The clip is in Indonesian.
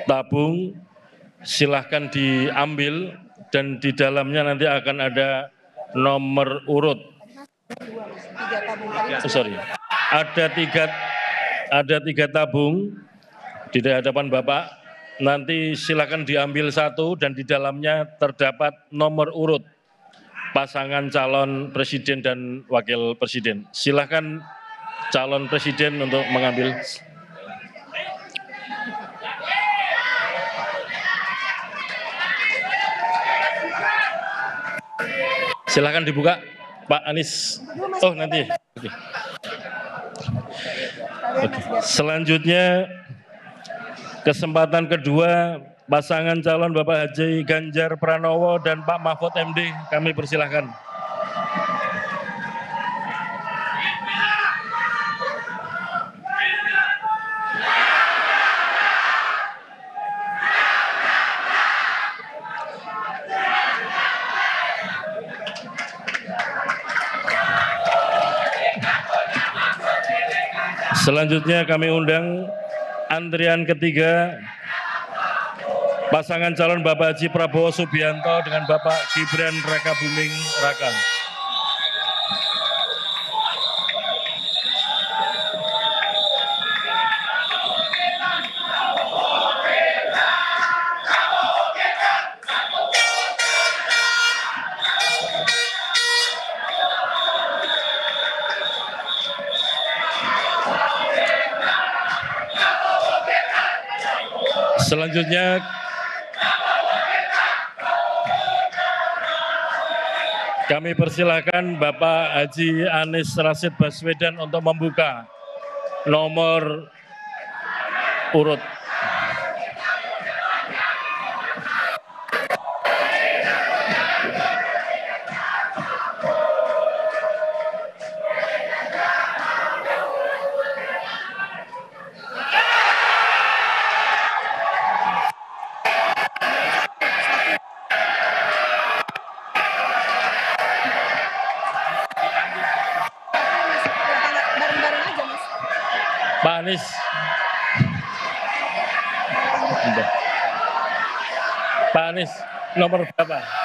tabung, silahkan diambil dan di dalamnya nanti akan ada nomor urut. Ada tiga tabung di hadapan Bapak. Nanti silakan diambil satu dan di dalamnya terdapat nomor urut pasangan calon presiden dan wakil presiden. Silakan calon presiden untuk mengambil. Silakan dibuka, Pak Anies. Oh nanti. Selanjutnya kesempatan kedua pasangan calon Bapak Haji Ganjar Pranowo dan Pak Mahfud MD, kami persilahkan. Selanjutnya kami undang antrian ketiga pasangan calon Bapak Haji Prabowo Subianto dengan Bapak Gibran Rakabuming Raka. Selanjutnya kami persilahkan Bapak Haji Anies Rashid Baswedan untuk membuka nomor urut. Pak Anies. Pak Anies, nomor berapa?